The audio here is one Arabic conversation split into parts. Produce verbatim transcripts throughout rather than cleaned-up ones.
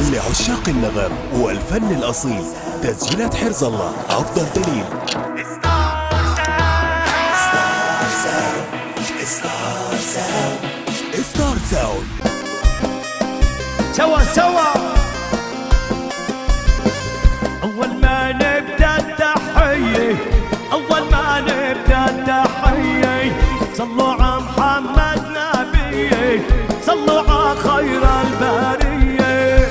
لعشاق النغم والفن الأصيل تسجيلات حرز الله أفضل دليل. ستار ساوند سوا سوا أول ما نبدأ التحية، أول ما نبدأ التحية صلوا على محمد نبيه، صلوا على خير البرية.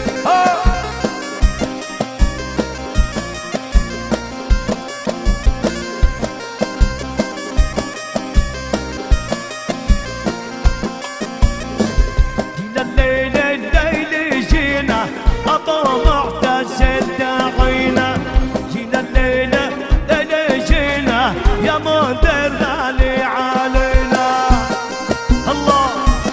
جينا الليل الليل جينا أبو معتز داعينا، جينا الليل الليل جينا يا منذر غالي علينا. الله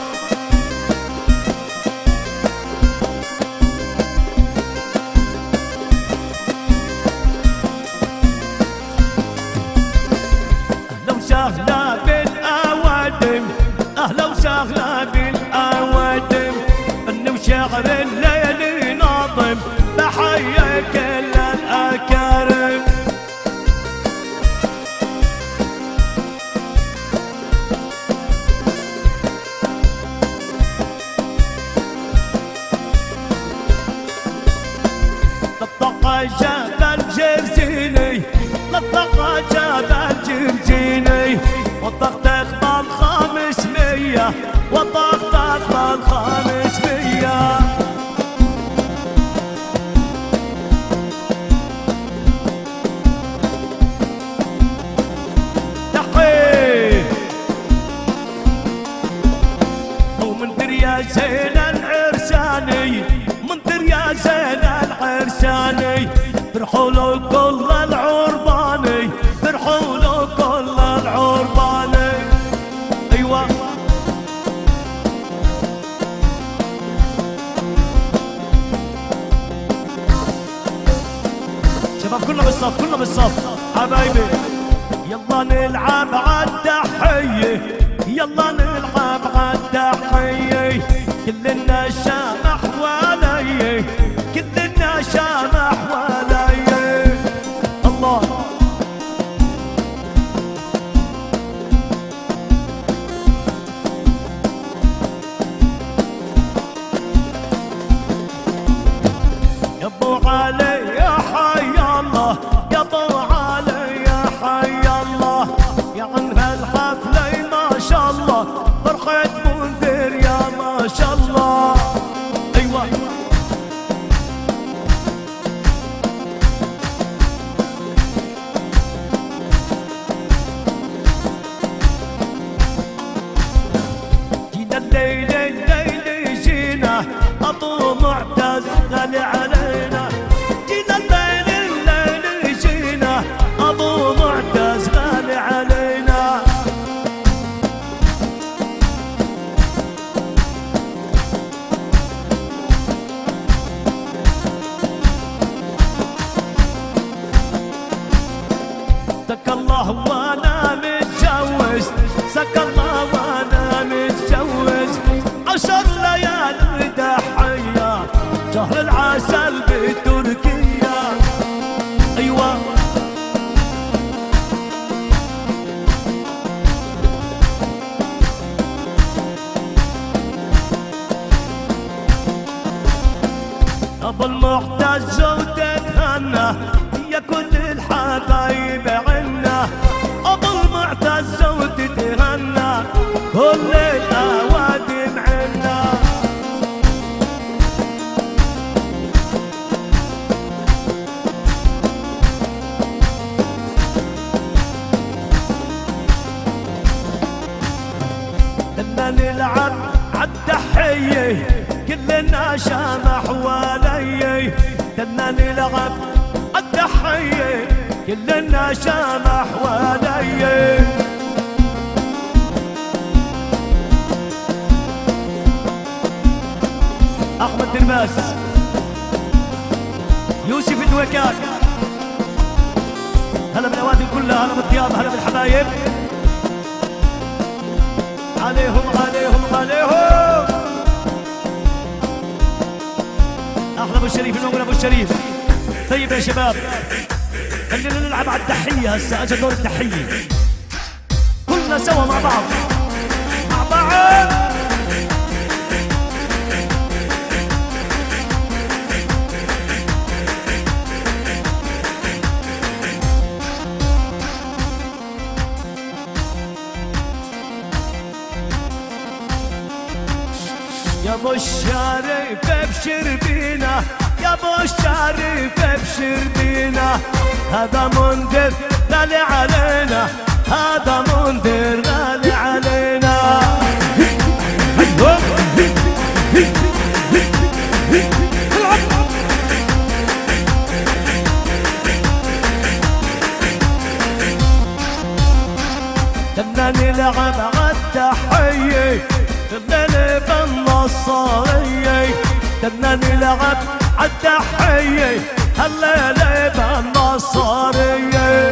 أهلا وسهلا بالأوادم، أهلا وسهلا بالأوادم، فن وشعر الليل ناظم بحيي كل الأكارم. لطق جبل جرزيني، لطق جبل جرزيني، وطقطق بالخمسمية، وطقطق بالخمسمية. تحيي ومنذر يا زين العرساني، منذر يا زين العرساني، فرحوا له كل العرباني، فرحوا له كل العرباني. ايوه شباب كلنا بالصف، كلنا بالصف حبايبي. يلا نلعب عالتحية، يلا نلعب عالتحية، كلنا شامح حوالي، كلنا شامح حوالي. الله يا ابو علي يا حي الله، يا ابو علي يا حي الله، يا عن هالحفلة ما شاء الله، فرحة منذر يا ما شاء الله. ايوه جينا الليل الليل جينا ابو معتز غالي علينا، جينا الليل الليل جينا ابو معتز غالي علينا. سك الله وانا متجوز، سك الله وانا متجوز، عشر ليالي تحية شهر العسل بتركيا. ايوه ابو المعتز وتتهنى يا كل الحبايب عنا، ابو المعتز وتتهنى كل الاوادم عنا. بدنا نلعب عالتحية كلنا شامح حوالي، بدنا نلعب عالتحية كلنا شامح حوالي. احمد دلباس، يوسف الدويكات، هلا بالاوادم كلها، هلا بالضيافة، هلا بالحبايب، عليهم عليهم عليهم. احلى الشريف المنقول ابو الشريف. طيب يا شباب خلينا نلعب على التحيه هسه، اجى دور التحيه كلنا سوا مع بعض مع بعض. يا ابو الشريف ابشر بينا، يا ابو الشريف ابشر بينا، هذا منذر غالي علينا، هذا منذر غالي علينا. ايوه بدنا نلعب عالتحية بدنا بالنصارية، بدنا نلعب عالتحية هالليلة بالنصارية.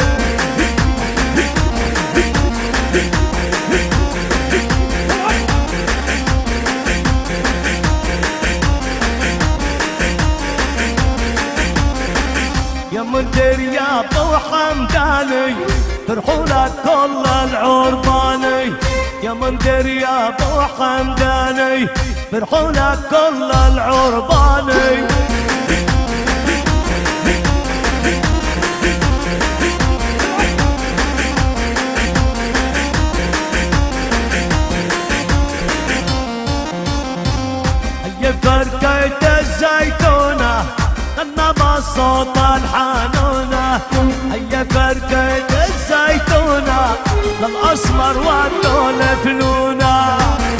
يا منذر يا ابو حمداني فرحوا لك كل العرباني، يا منذر يا ابو حمداني فرحوا لك كل العرباني. هي فرقة الزيتونة غنى بالصوت الحنونة، هي فرقة الزيتونة للأسمر واللون فنونة.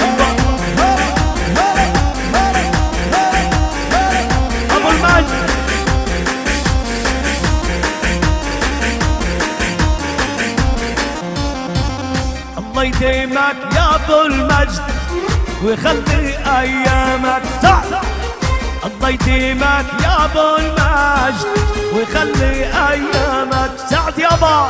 أبو المجد الله يديمك يا أبو المجد ويخلي أيامك صح، الله يديمك يا ابو المجد ويخلي ايامك سعد يابا.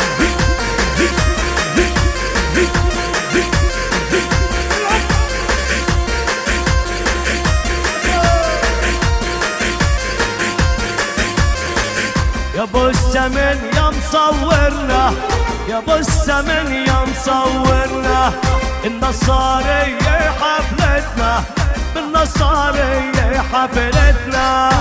يا ابو السمن يا مصورنا، يا ابو السمن يا مصورنا، النصارية حفلتنا بالنصارية حفلتنا.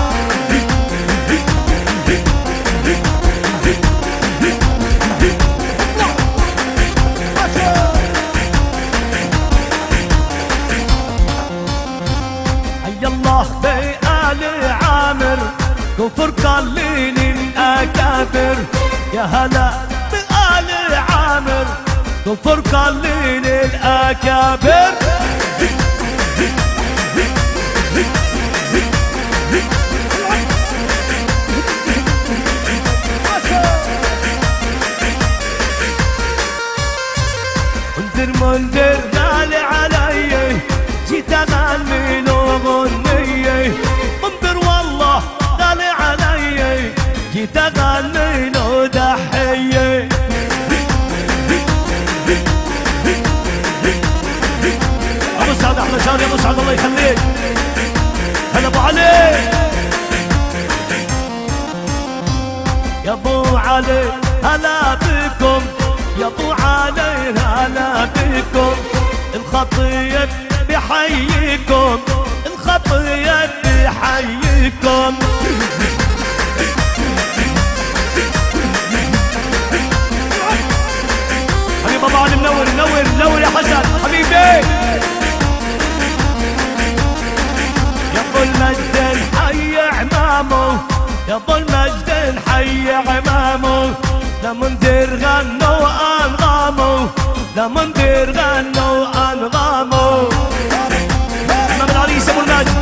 حي الله بآل عامر كفر قليل الأكابر، يا هلا بآل عامر كفر قليل الأكابر. منذر منذر غالي علي جيت اغني له غنية، منذر والله غالي علي جيت اغني له تحية. ابو سعد احلى شهر يا ابو سعد الله يخليك. هلا ابو علي يا ابو علي هلا بكم، يا ابو علي هلا بكم، الخطيب بحييكم، الخطيب بحييكم. حبيب ابو علي منور منور منور يا حسن حبيبي. يا ابو المجد نحيي عمامه، يا ابو المجد نحيي عمامه، لمنذر غنوا انغامه، لمنذر غنوا انغامه. امام العريس ابو المجد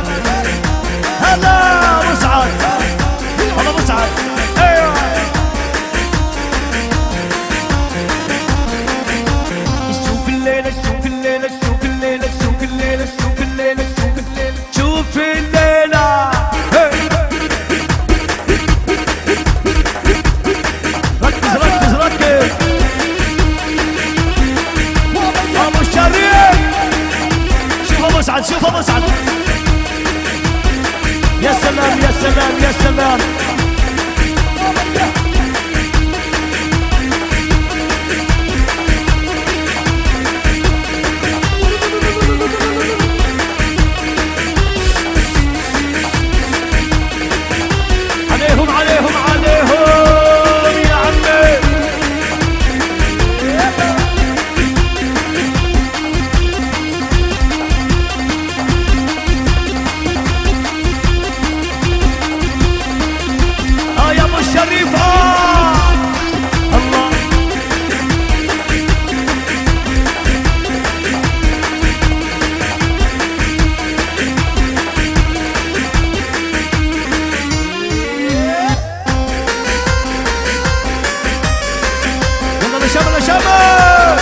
هلا مسعد والله مسعد. ايوه شوف الليله شوف الليله شوف الليله شوف الليله شوف الليله شوف الليله شوف الليله. ركز ركز ركز ابو الشريف. شوف ابو سعد شوف ابو سعد يا سلام يا سلام يا سلام. عليهم عليهم عليهم يا عمي. اه يا ابو الشريف اه الله. يلا نشامل نشامل.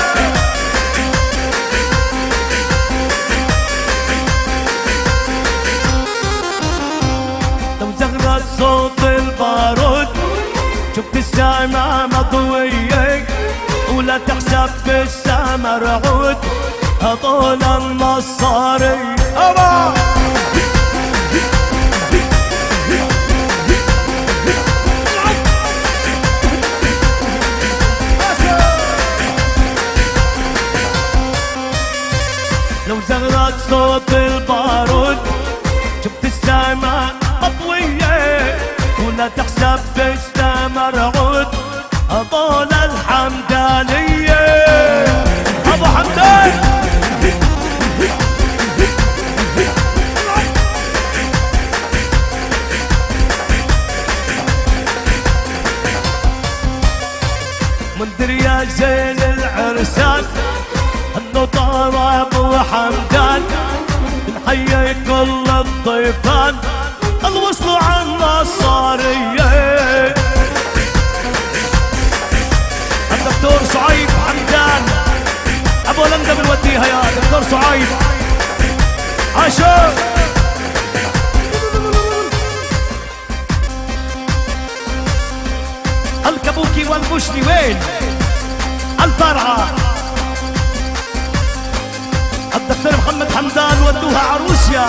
لو زغرت صوت البارود شفت السما مضوية ولا تحسب في السما رعود هطول النصاري. أبا لو زغرت صوت البارود شفت السما مضوية ولا تحسب في السما رعود هطول الحمدانية. أبو حمدان منذر يا زين العرسان انه طار ابو حمدان نحيي كل الضيفان الوصلوا عن النصارية. الدكتور صعيب حمدان ابو لندا بنوديها يا دكتور صعيب عاشور. الكبوكي والبشري وين؟ الفرعة الدكتور محمد حمدان ودوها عروسيا.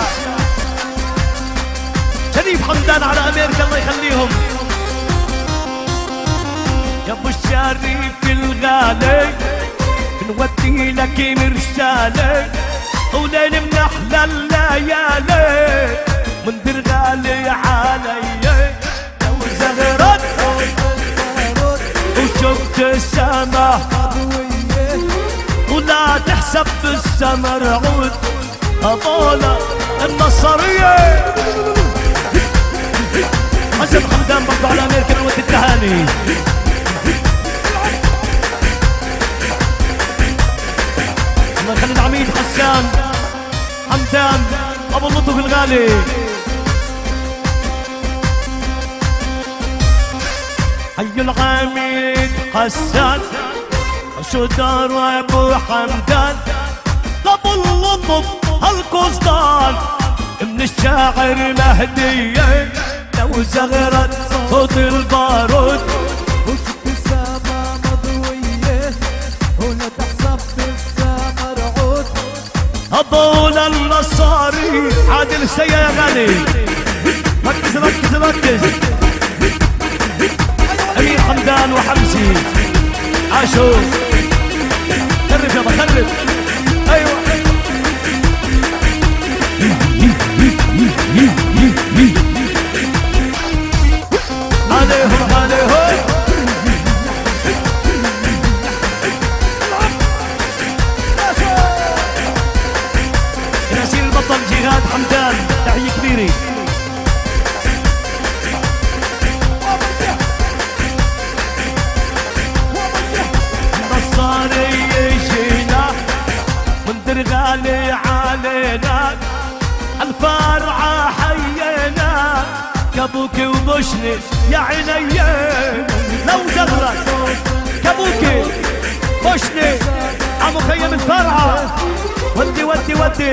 شريف حمدان على امريكا الله يخليهم. يا ابو الشريف الغالي بنودي لك مرسالة وليل من احلى الليالي منذر غالي علي. لو زغرت وشفت السما ولا تحسب بالسما رعود هطول النصرية. حسن حمدان برضو على امريكا بنودي التهاني. الله يخلي العميد حسان حمدان ابو اللطف الغالي. حي العميد حسان شو دار ابو حمدان ابو اللطف هالقصدان من الشاعر مهدية. لو زغرت صوت البارود وشفت السما مضوية ولا تحسب بالسما رعود هطول النصاري. عادل السيا يا غالي ركز ركز ركز. امير حمدان وحمزي عاشور خرب يابا خرب. ايوه عليهم عليهم. ياسين البطل جهاد حمدان تحية كبيرة. نصاري يجينا منذر غالي علينا الفرعة حيينا كبوكي وبشني يا عيني. لو زغرت كبوكي بشني عمخيم الفرعة ودي ودي ودي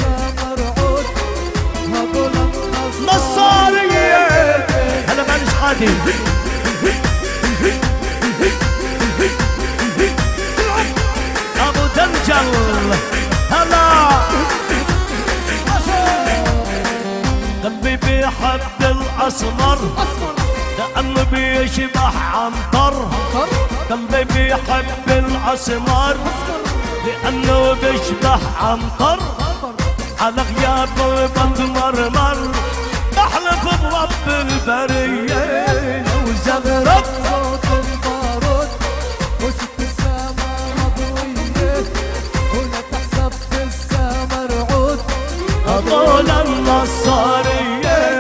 نصارية. هلا معلش عادي ابو دنجل هلا قلبي بيحب الأسمر لأنه بيشبه عنتر. قلبي بيحب الأسمر لأنه بيشبه عنتر. على غيابه بتمرمر بحلف برب البرية لو زغرت صوت البارود وشفت السما مضوية ولا تحسب في السما رعود هذول النصارية.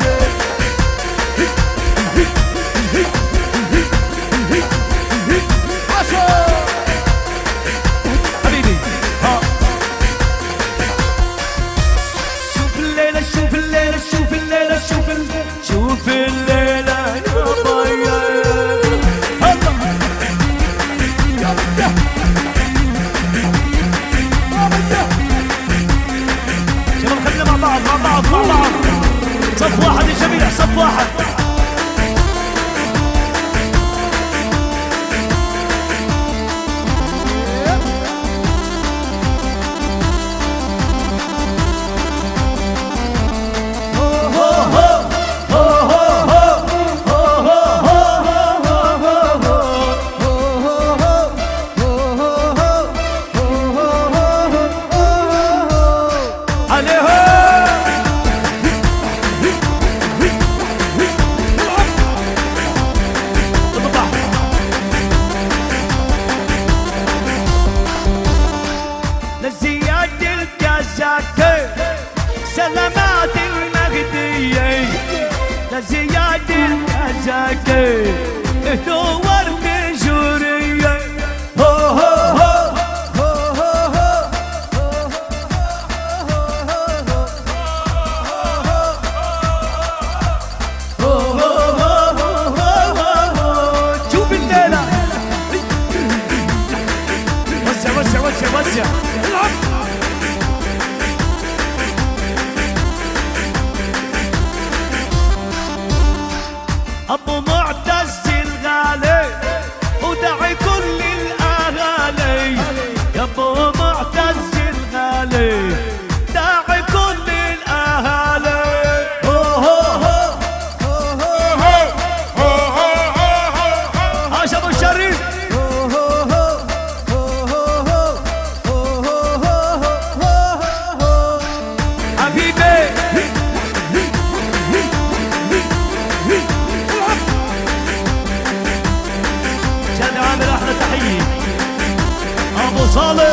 حبيبي ها شوف الليلة شوف الليلة شوف الليلة شوف الليلة شوف الليلة يا ضيا. شباب خلينا مع بعض مع بعض مع بعض صف واحد يا جميع صف واحد. لزياد الكزاكي سلامات المهدية. لزياد الكزاكي دور بجورية. هو هو هو شوف الليلة وسع وسع وسع وسع العب. ابو معتز الغالي ودعي كل الاهالي. يا ابو معتز الغالي دعي كل الاهالي. عاش ابو الشريف حبيبي. شادي عامر احلى تحيه. ابو صالح